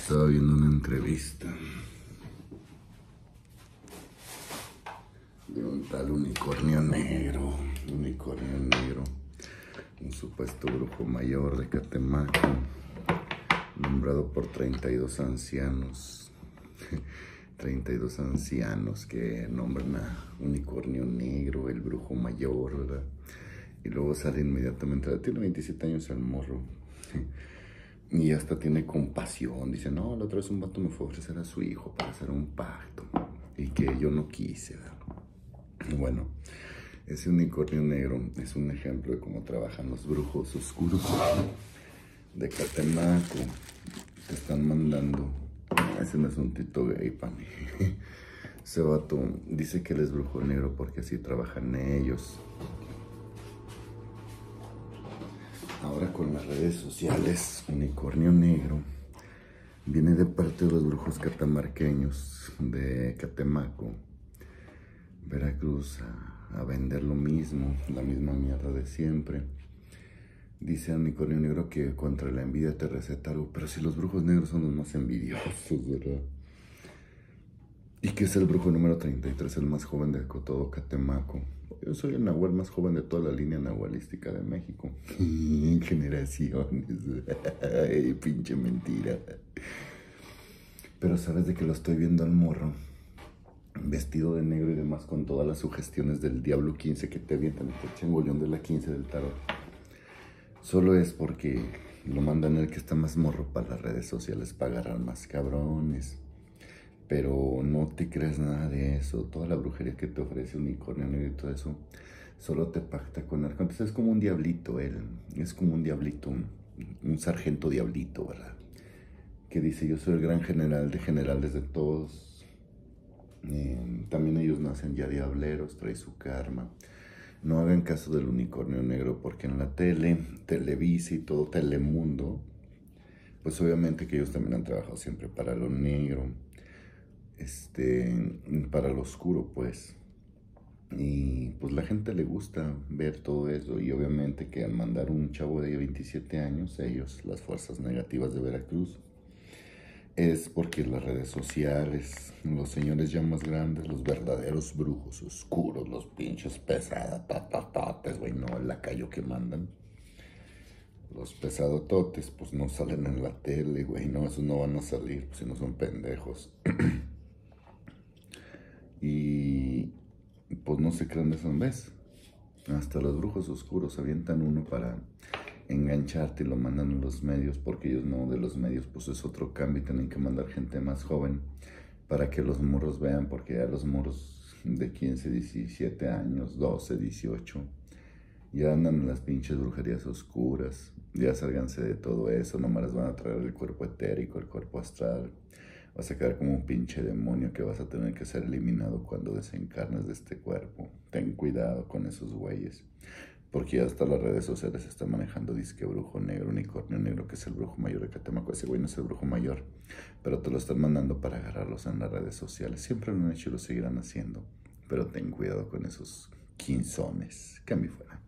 Estaba viendo una entrevista de un tal unicornio negro, un supuesto brujo mayor de Catemaco, nombrado por 32 ancianos, 32 ancianos que nombran a unicornio negro, el brujo mayor, ¿verdad? Y luego sale inmediatamente, tiene 27 años el morro, y hasta tiene compasión. Dice, no, la otra vez un vato me fue a ofrecer a su hijo para hacer un pacto, y que yo no quise, ¿verdad? Bueno, ese unicornio negro es un ejemplo de cómo trabajan los brujos oscuros de Catemaco. Te están mandando, ese no es un tito gay para mí. Ese vato dice que él es brujo negro porque así trabajan ellos. Ahora con las redes sociales, unicornio negro viene de parte de los brujos catamarqueños de Catemaco, Veracruz, a vender lo mismo, la misma mierda de siempre. Dice el unicornio negro que contra la envidia te receta algo, pero si los brujos negros son los más envidiosos, ¿verdad? Y que es el brujo número 33, el más joven de todo Catemaco. Yo soy el nahual más joven de toda la línea nahualística de México. Generaciones. Ay, pinche mentira. Pero sabes de que lo estoy viendo al morro, vestido de negro y demás, con todas las sugestiones del Diablo 15 que te avientan, el chengollón de la 15 del tarot. Solo es porque lo mandan el que está más morro para las redes sociales, para agarrar más cabrones. Pero no te creas nada de eso. Toda la brujería que te ofrece unicornio negro y todo eso, solo te pacta con él. Entonces es como un diablito él. Es como un diablito, un sargento diablito, ¿verdad? Que dice, yo soy el gran general de generales de todos. También ellos nacen ya diableros, trae su karma. No hagan caso del unicornio negro, porque en la tele, Televisa y todo Telemundo, pues obviamente que ellos también han trabajado siempre para lo negro, para lo oscuro, pues. Y pues la gente le gusta ver todo eso, y obviamente que al mandar un chavo de 27 años, ellos, las fuerzas negativas de Veracruz, es porque las redes sociales, los señores ya más grandes, los verdaderos brujos oscuros, los pinches pesadototes, güey, no el lacayo que mandan. Los pesadototes, pues no salen en la tele, güey, no, esos no van a salir, pues si no son pendejos. Y pues no se crean de eso, ¿ves? Hasta los brujos oscuros avientan uno para engancharte y lo mandan a los medios, porque ellos no, de los medios pues es otro cambio y tienen que mandar gente más joven para que los morros vean, porque ya los morros de 15, 17 años, 12, 18 ya andan en las pinches brujerías oscuras. Ya sálganse de todo eso, nomás les van a traer el cuerpo etérico, el cuerpo astral. Vas a quedar como un pinche demonio que vas a tener que ser eliminado cuando desencarnes de este cuerpo. Ten cuidado con esos güeyes, porque ya hasta las redes sociales se está manejando disque brujo negro, unicornio negro, que es el brujo mayor de Catemaco. Ese güey no es el brujo mayor, pero te lo están mandando para agarrarlos en las redes sociales. Siempre lo han hecho y lo seguirán haciendo, pero ten cuidado con esos quinzones. Cambio fuera.